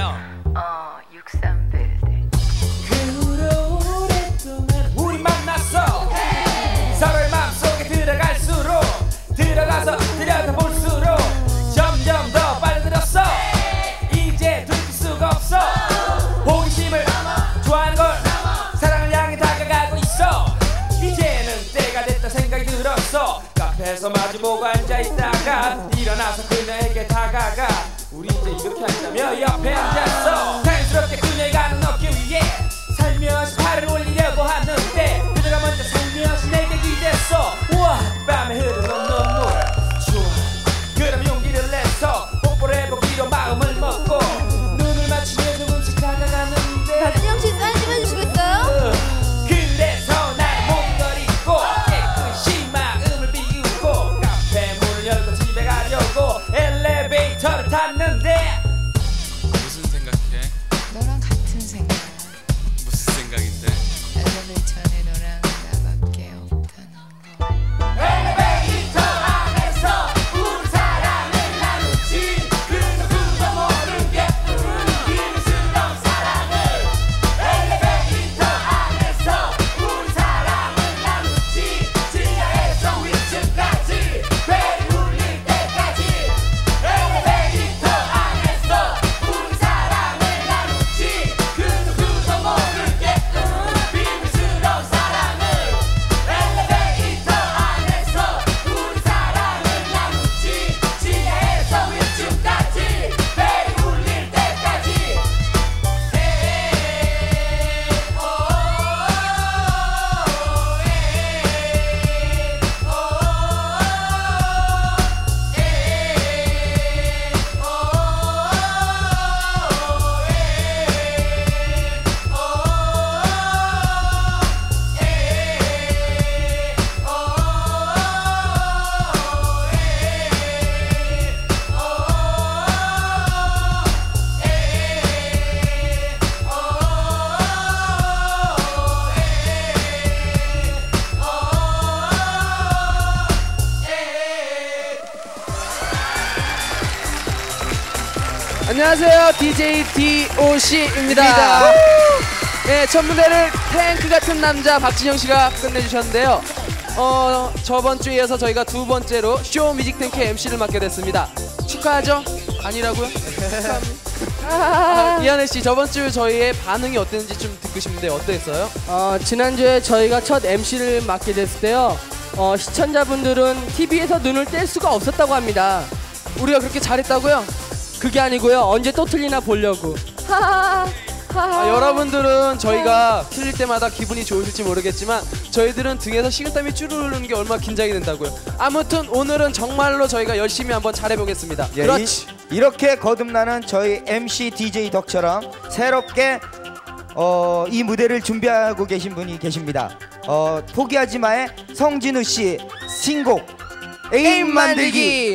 있어요. 63빌딩. 그 후로 오랫동안 우리 만났어. 서로의 마음속에 들어갈수록 들어가서 들여다볼수록 점점 더 빨려들었어. 이제 둘 수가 없어. 호기심을 좋아하는 걸 사랑을 향해 다가가고 있어. 이제는 때가 됐다 생각이 들었어. 카페에서 마주보고 앉아있다가 일어나서 그녀에게 다가가. 우리 이제 이렇게 앉자며 옆에 앉았어. 자연스럽게 그녀의 가는 어깨 위에 살며시 팔을 올리려고 하는데 그녀가 먼저 살며시 내게 기댔어. 우와 밤에 흐르는 눈물 좋아. 그럼 용기를 내서 뽀뽀를 해보기로 마음을 먹고 눈을 맞추며 조금씩 다가가는데 박진영씨 사인 좀 해주시겠어요? 그래서 난 몸걸 입고 깨끗이 마음을 비우고 카페 문을 열고 집에 가려고 엘리베이터를 탔는데 무슨 생각해? 너랑 같은 생각. 무슨 생각인데? 엘리베이터 안에 너랑 나밖에 없다는 거. 엘리베이터 안에서 우리 사랑을 나누지. 그 누구도 모르게 비밀스러운 사랑을. 엘리베이터 안에서 우리 사랑을 나누지. 지하에서 위층까지 벨이 울릴 때까지. 엘리베이터 안에서 우리 사랑을 나누지. 그 누구도 모르게 비밀스러운 사랑을. 엘리베이터 안에서 우리 사랑을 나누지. 지하에서 위층까지 벨이 울릴 때까지. 안녕하세요, DJ DOC입니다. 네, 첫 무대를 탱크 같은 남자 박진영 씨가 끝내주셨는데요. 저번 주에 이어서 저희가 두 번째로 쇼 뮤직 탱크 MC를 맡게 됐습니다. 축하하죠? 아니라고요? 이하늘 씨, 저번 주 저희의 반응이 어땠는지 좀 듣고 싶은데 어땠어요? 지난주에 저희가 첫 MC를 맡게 됐을 때요. 시청자분들은 TV에서 눈을 뗄 수가 없었다고 합니다. 우리가 그렇게 잘했다고요? 그게 아니고요. 언제 또 틀리나 보려고. 여러분들은 저희가 틀릴 때마다 기분이 좋으실지 모르겠지만 저희들은 등에서 식은땀이 쭈르르 흐르는 게 얼마나 긴장이 된다고요. 아무튼 오늘은 정말로 저희가 열심히 한번 잘해보겠습니다. 예, 그렇지. 이렇게 거듭나는 저희 MC DJ 덕처럼 새롭게 이 무대를 준비하고 계신 분이 계십니다. 포기하지 마의 성진우 씨 신곡 에임 만들기.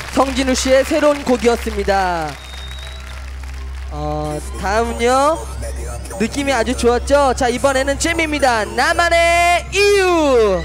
성진우 씨의 새로운 곡이었습니다. 다음은요. 느낌이 아주 좋았죠? 자, 이번에는 잼입니다. 나만의 이유.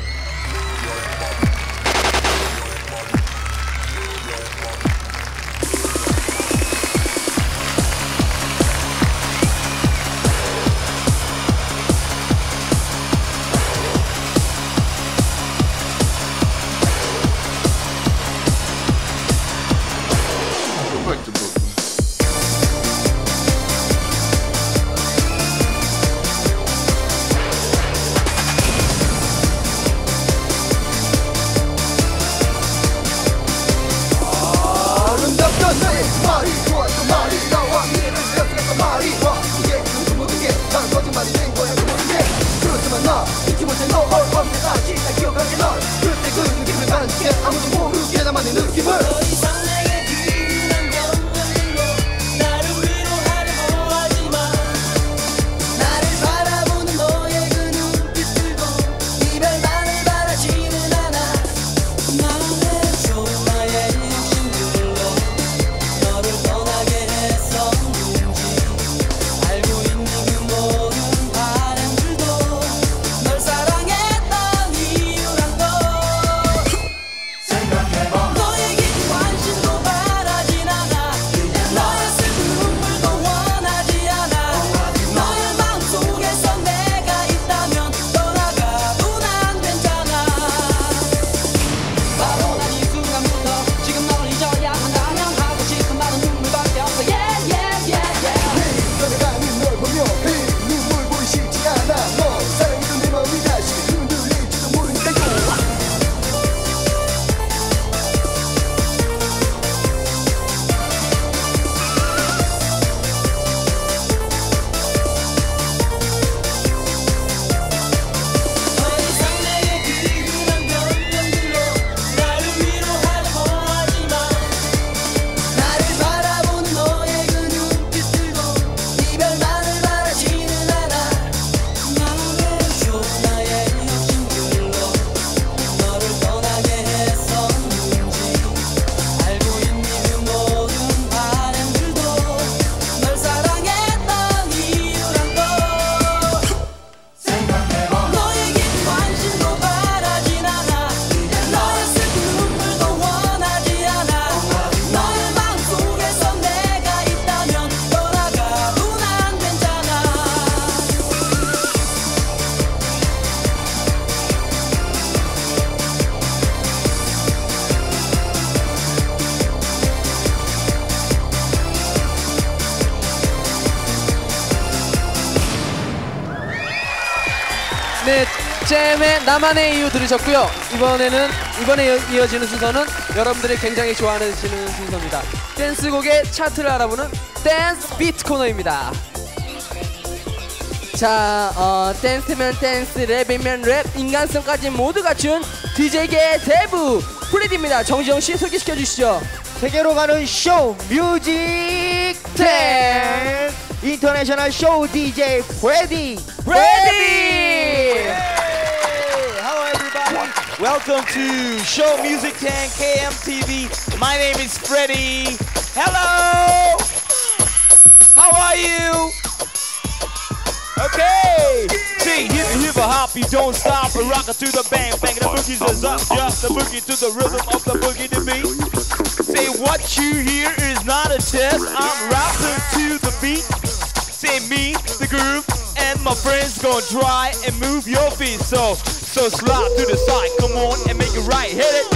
네, 잼의 나만의 이유 들으셨고요. 이번에 이어지는 순서는 여러분들이 굉장히 좋아하시는 순서입니다. 댄스곡의 차트를 알아보는 댄스 비트 코너입니다. 자, 댄스면 댄스, 랩이면 랩, 인간성까지 모두 갖춘 DJ계의 대부 프레디입니다. 정지영 씨 소개시켜 주시죠. 세계로 가는 쇼 뮤직 댄스 인터내셔널 쇼 DJ 프레디. Hello everybody, welcome to Show Music 10 KMTV. My name is Freddy. Hello, how are you? Okay, see, hip hop, you don't stop, and rock it to the bang, bang, the boogies is up, just the boogie to the rhythm of the boogie to beat. Say what you hear is not a test, I'm rapping to the beat. Say me, the groove, and my friends gonna try and move your feet. So slide to the side, come on and make it right, hit it.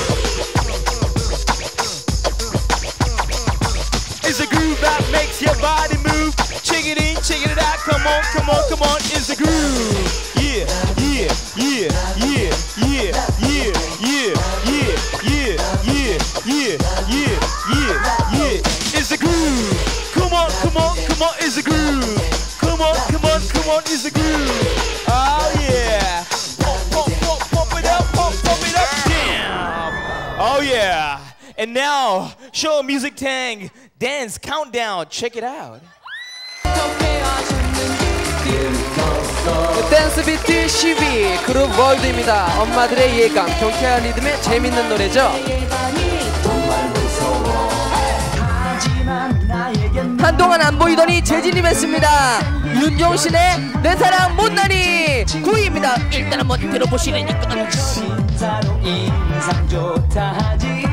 It's a groove that makes your body move. Check it in, check it out, come on, come on, come on, it's a groove. Yeah, yeah, yeah, yeah, yeah, yeah, yeah, yeah, yeah, yeah, yeah, yeah, yeah, yeah. It's a groove. Come on, come on, come on, it's a groove. Come on, come on, come on, it's a groove. Oh yeah. Pump it up, pump it up. Damn. Oh yeah. And now, Show Music Tang Dance Countdown. Check it out. 댄스 비트 12 그룹 월드입니다. 엄마들의 예감, 경쾌한 리듬에 재밌는 노래죠. 한동안 안 보이더니 재진입했습니다. 윤종신의 내 사랑 못난이 9위입니다. 일단 한번 들어보시라니까. 진짜로 인상 좋다 하지.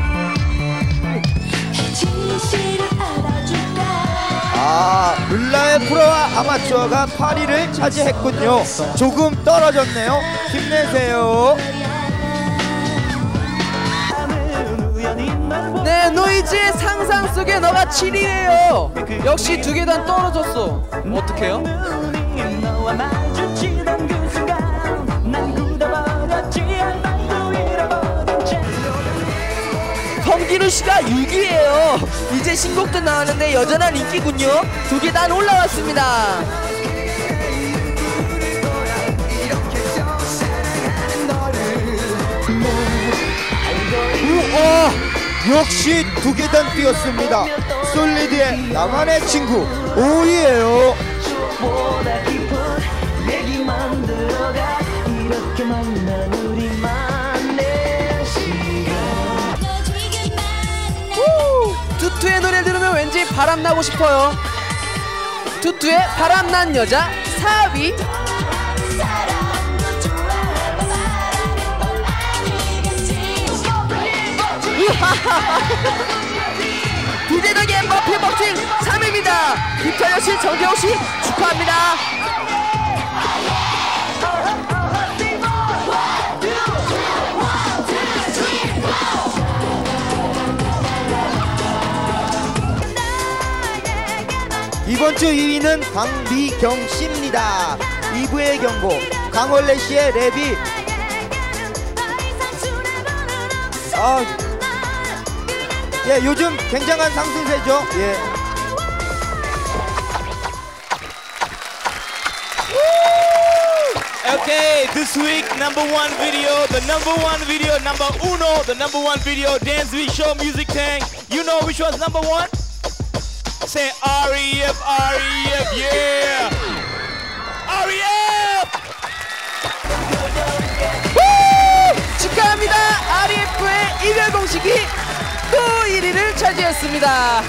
룰라의 프로와 아마추어가 8위를 차지했군요. 조금 떨어졌네요. 힘내세요. 네, 노이즈의 상상 속에 너가 7위예요. 역시 두 계단 떨어졌어. 어떡해요? 성진우 씨가 6위예요. 이제 신곡도 나왔는데 여전한 인기군요. 두 계단 올라왔습니다. 역시 두 계단 뛰었습니다. 솔리드의 나만의 친구 5위예요. 투투의 노래 들으면 왠지 바람나고 싶어요. 투투의 바람난 여자 4위. 부재덕의 머피 법칙 3위입니다. 김태현씨, 정재호씨 축하합니다. 이번 주 2위는 강미경 씨입니다. 2부의 경고, 강원래 씨의 랩이 요즘 굉장한 상승세죠. Okay, this week #1 video, the #1 video, number uno, the #1 video, Dance V Show Music Tank. You know which one's #1? Say REF, REF, yeah! REF! 축하합니다. REF의 이별 공식이 또 1위를 차지했습니다.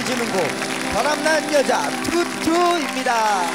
해주는 곡 바람난 여자 투투입니다.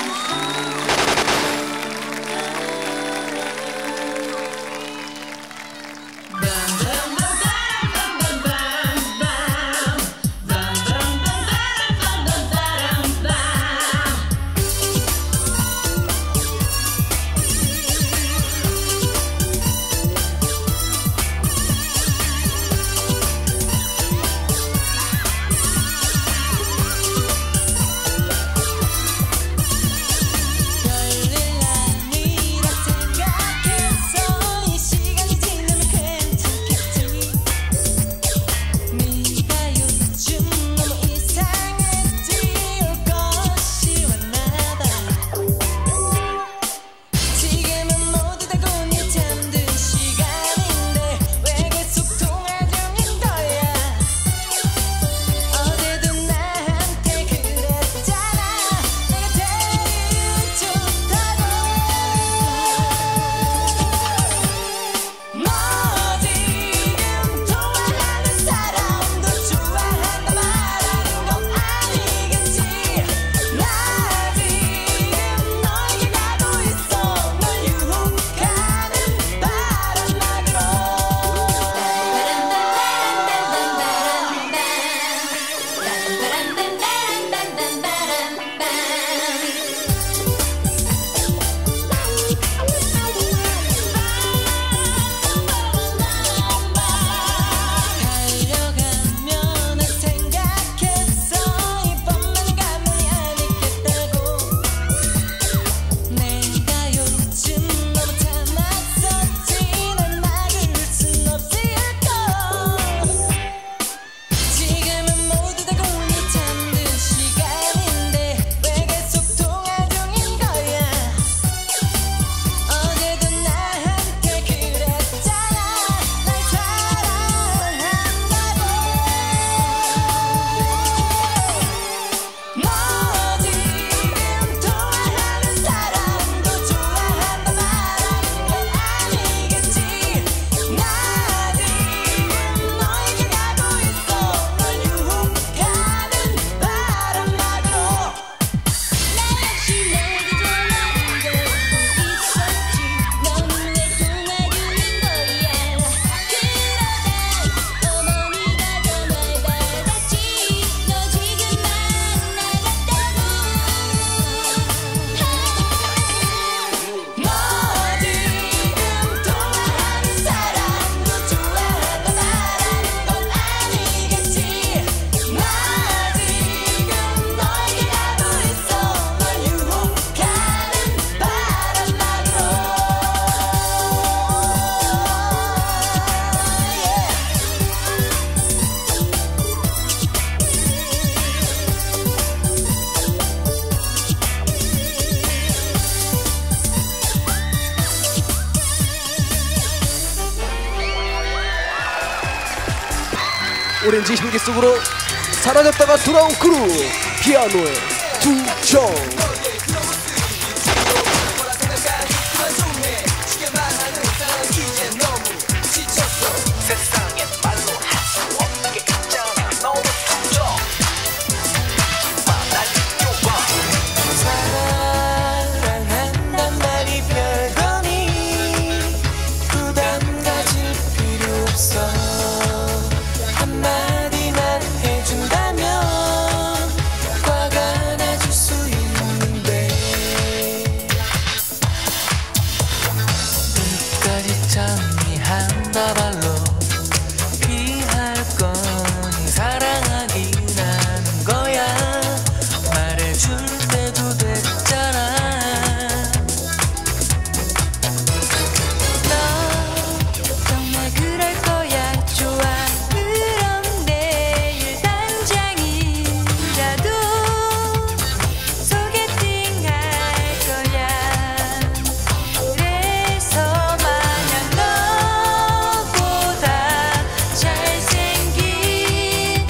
오렌지 흰기 속으로 사라졌다가 돌아온 크루 피아노의 두정. 사랑한단 말이 별거니 부담 가질 필요 없어. 한마디만 해준다면 화가 나줄 수 있는데 끝까지 정리한다 발로 피할 거니 사랑하긴 하는 거야. 말해줄 때도 됐잖아. 너 정말 그럴 거야. 좋아 그럼 내일 당장이라도 소개팅 할 거야. 그래서 만약 너보다 잘생긴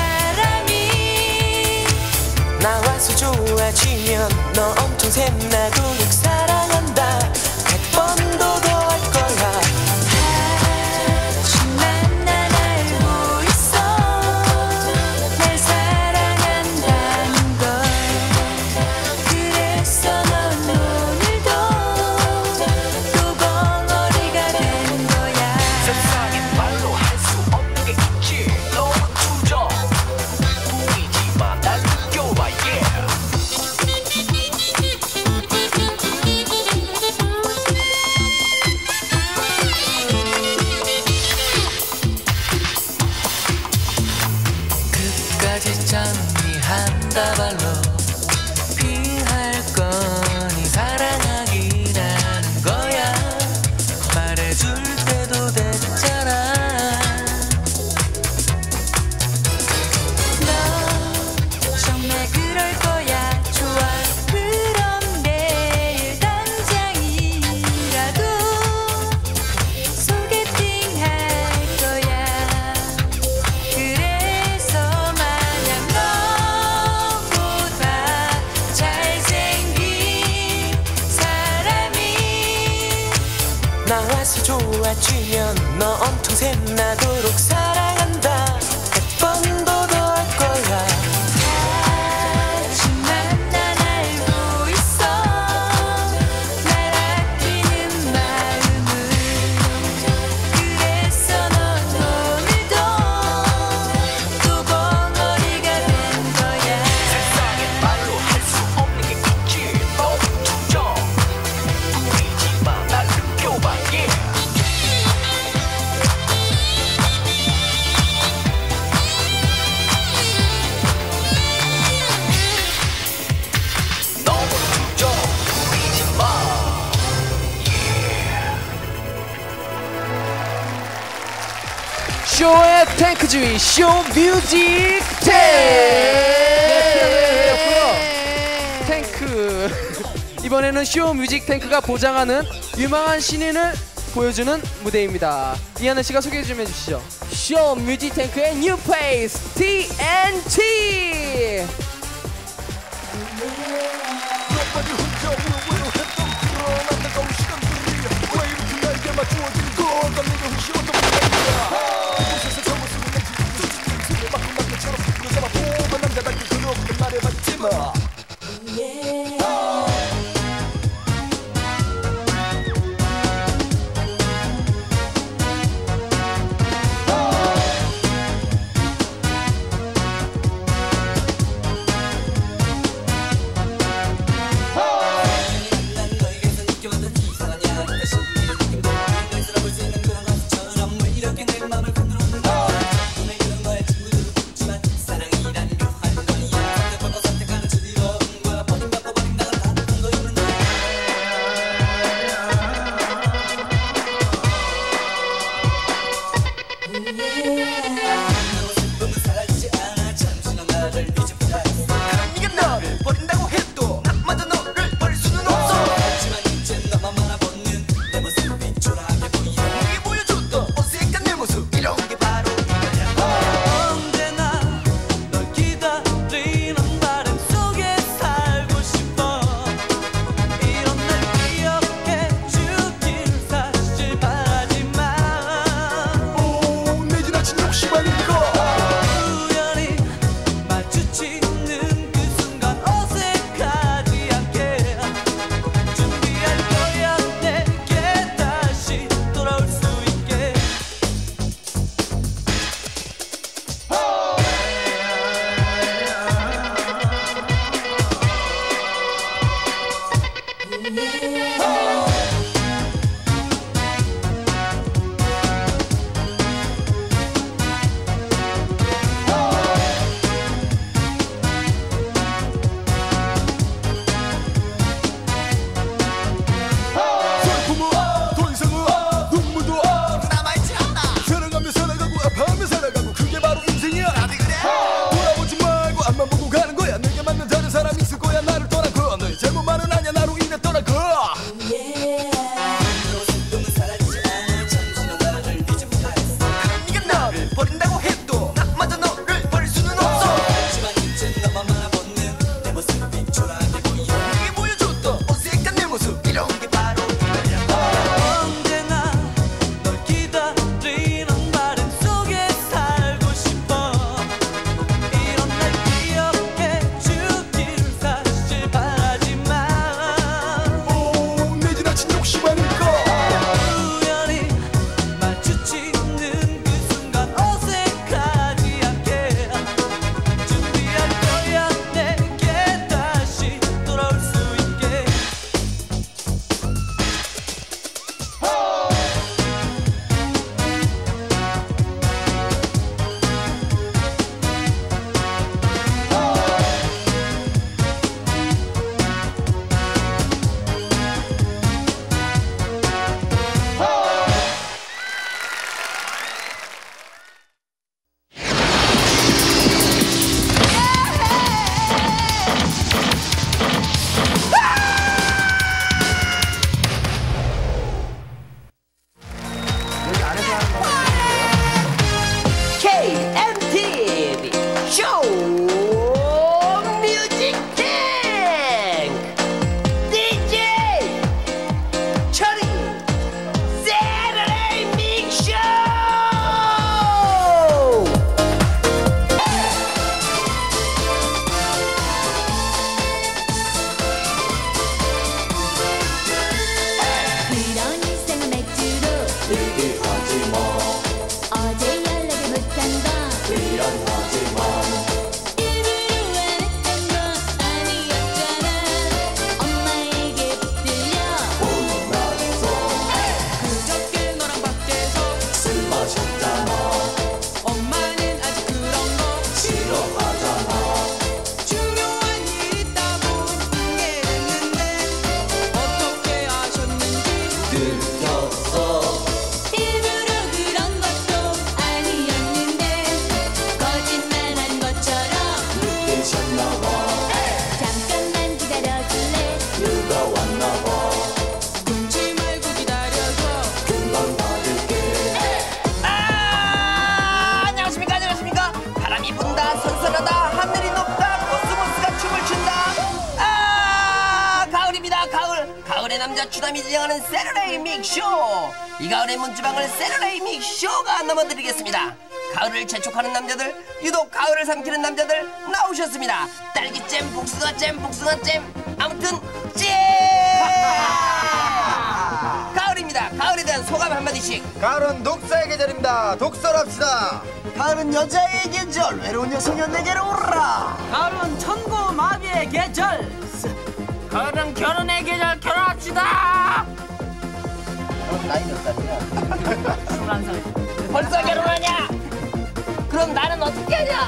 사람이 나와서 좋아지면 너 엄청 샘나도록 사랑한다 100번도 더 할 거야. 하지만 난 알고 있어. 날 사랑하는 나와서 좋아지면 너 온통 샘나도록 사랑한다. 100번도 더 할 거야. 하지만 난 알고 있어 날 아끼는 마음을. 그래서 넌 오늘도 또 벙어리가 된 거야. 세상에 말로 할 수 없는 게 있지. 너무 투정 부리지마 날 느껴봐. yeah. 너무 투정 부리지마. 쇼의 탱크 주의 쇼 뮤직 탱크. 이번에는 쇼 뮤직 탱크가 보장하는 유망한 신인을 보여주는 무대입니다. 이하늘 씨가 소개 좀 해주시죠. 쇼 뮤직 탱크의 뉴 페이스 TNT. 남자 추남이 진행하는 세르레이 믹쇼. 이 가을의 문지방을 세르레이 믹쇼가 넘어드리겠습니다. 가을을 재촉하는 남자들, 유독 가을을 삼키는 남자들 나오셨습니다. 딸기잼, 복숭아잼, 복숭아잼, 아무튼 잼! 가을입니다. 가을에 대한 소감 한마디씩. 가을은 독서의 계절입니다. 독서를 합시다. 가을은 여자의 계절, 외로운 여성이 내게로 오라. 가을은 천고 마비의 계절. 가을은 결혼의 계절, 결혼합시다. 나이 몇 살이야? 21살. 벌써 결혼하냐? 그럼 나는 어떻게 하냐?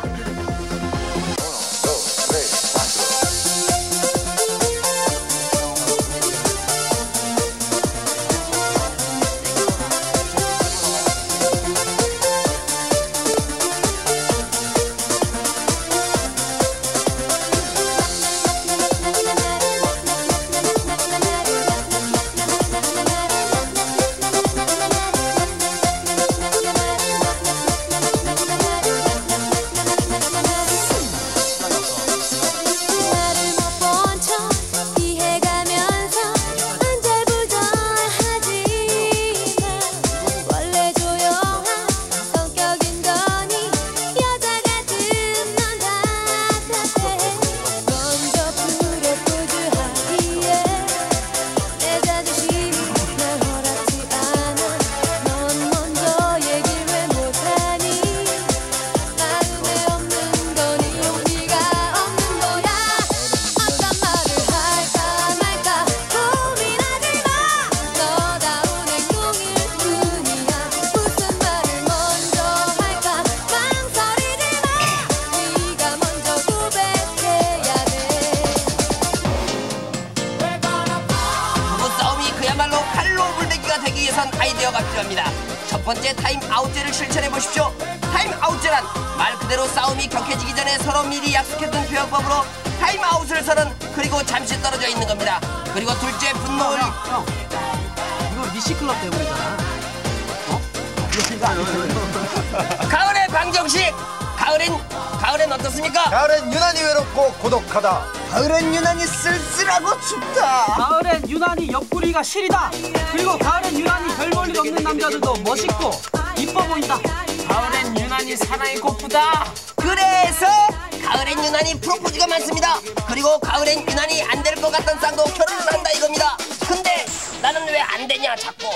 아이디어가 필요합니다. 첫 번째 타임아웃제를 실천해 보십시오. 타임아웃제란 말 그대로 싸움이 격해지기 전에 서로 미리 약속했던 표현법으로 타임아웃을 서는, 그리고 잠시 떨어져 있는 겁니다. 그리고 둘째, 분노를 이거 미시클럽 때문이잖아. 가을의 방정식. 가을엔 어떻습니까? 가을은 유난히 외롭고 고독하다. 가을엔 유난히 쓸쓸하고 춥다. 가을엔 유난히 옆구리가 시리다. 그리고 가을엔 유난히 별 볼일 없는 남자들도 멋있고 이뻐 보인다. 가을엔 유난히 사랑이 고프다. 그래서 가을엔 유난히 프로포즈가 많습니다. 그리고 가을엔 유난히 안 될 것 같던 쌍도 결혼을 한다 이겁니다. 근데 나는 왜 안 되냐 자꾸.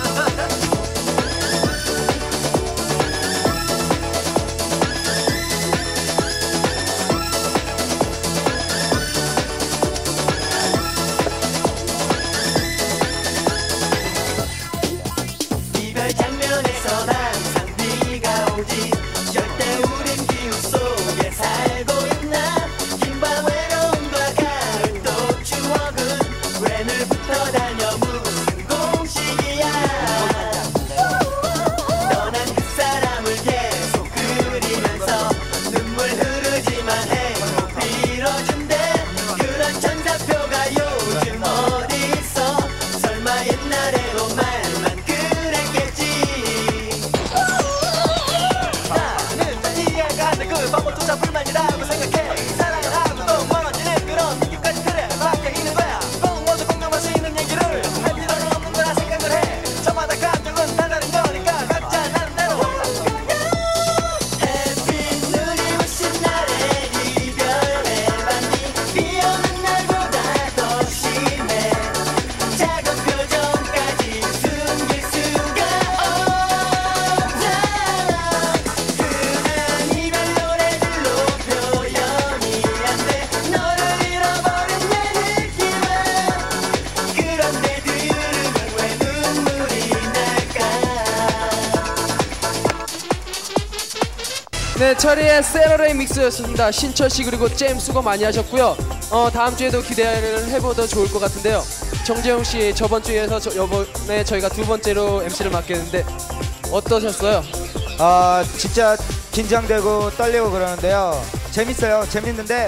네, 철이의 세러레이 믹스였습니다. 신철씨 그리고 잼 수고 많이 하셨고요. 다음 주에도 기대를 해보도 좋을 것 같은데요. 정재용씨 저번 주에서 이번에 저희가 두 번째로 MC를 맡겠는데 어떠셨어요? 진짜 긴장되고 떨리고 그러는데요. 재밌어요. 재밌는데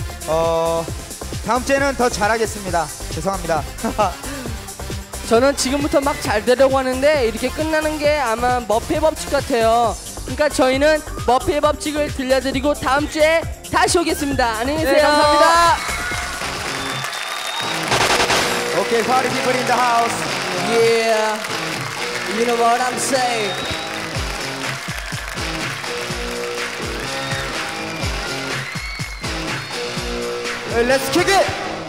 다음 주에는 더 잘하겠습니다. 죄송합니다. 저는 지금부터 막 잘 되려고 하는데 이렇게 끝나는 게 아마 머피의 법칙 같아요. 그러니까 저희는 머피의 법칙을 들려드리고 다음 주에 다시 오겠습니다. 안녕히 계세요. 네, 감사합니다. Okay, party people in the house. Yeah, you know what I'm saying. Let's kick it.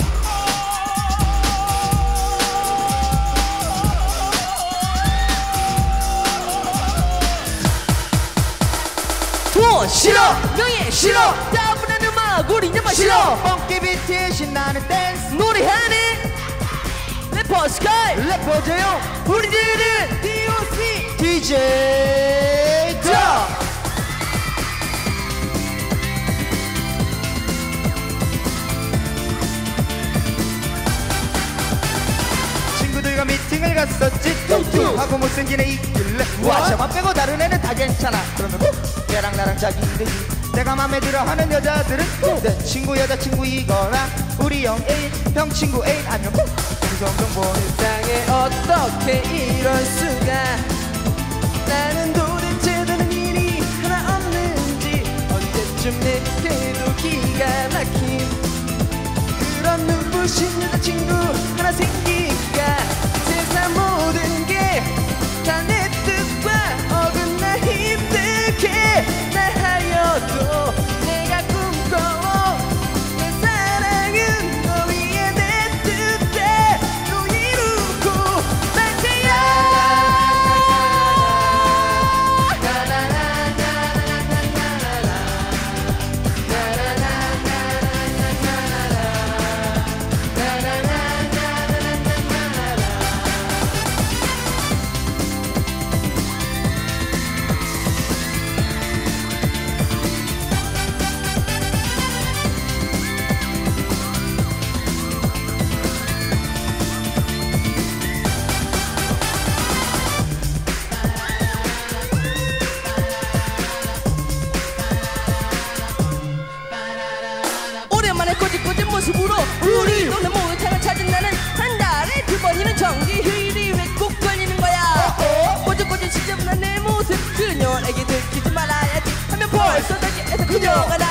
돈 싫어, 명예 싫어, 따분한 음악 우린 정말 싫어. 펑키 비트에 신나는 댄스 노래하는 래퍼 스카이 래퍼제요. 우리들은 DOC DJ 덕. 친구들과 미팅을 갔었지. 뚱뚱하고 못생긴 애 있길래 와 저만 빼고 다른 애는 다 괜찮아. 그러면 걔랑 나랑 자기들이 내가 맘에 들어 하는 여자들은 내 친구 여자친구이거나 우리 형 애인 형 친구 애인 아니면 정성정보. 세상에 어떻게 이럴 수가. 나는 도대체 되는 일이 하나 없는지 언제쯤 내게도 기가 막힌 그런 눈부신 여자친구 하나 생기가. 세상 모든 게 다 내 뜻과 어긋나 힘들게 나 하여도 내가 꿈꿔온 내 사랑은 너 위에 내 뜻대로 이루고 말 오랜만에 꼬집꼬집 모습으로 우리 동네 목욕탕을 찾은 나는 한 달에 2번이는 정기 휴일이 왜 꼭 걸리는 거야. 꼬집꼬집 지저분한 내 모습 그녀에게 들키지 말아야지 하면 벌써 저기에서 그녀가 나